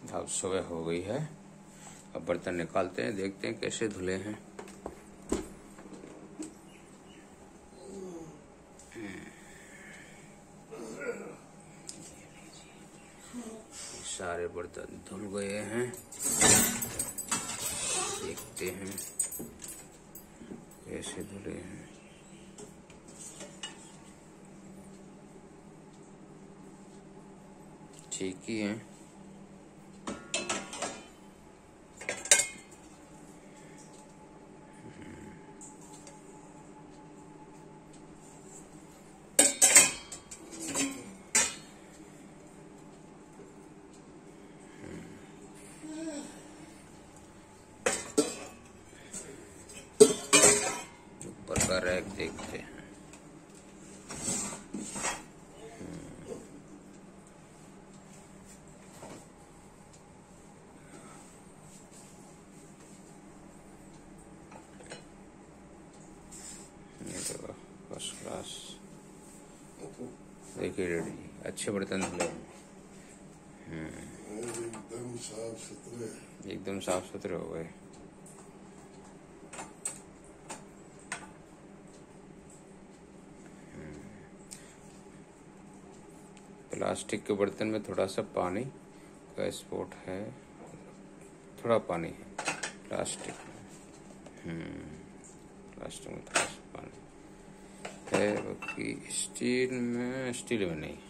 अब सुबह हो गई है। अब बर्तन निकालते हैं, देखते हैं कैसे धुले हैं। सारे बर्तन धुल गए हैं, देखते हैं कैसे धुले हैं। ठीक ही है। ऊपर का रैक देखते हैं। फर्स्ट क्लास, देखिए रेडी, अच्छे बर्तन धुले हैं। एकदम साफ सुथरे हो गए। प्लास्टिक के बर्तन में थोड़ा सा पानी का स्पॉट है, थोड़ा पानी है प्लास्टिक में। प्लास्टिक में थोड़ा सा पानी है, बाकी स्टील में नहीं।